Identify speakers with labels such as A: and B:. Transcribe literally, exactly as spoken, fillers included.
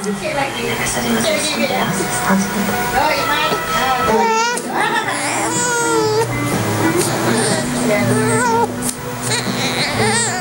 A: never said he was somebody else's husband.
B: Oh,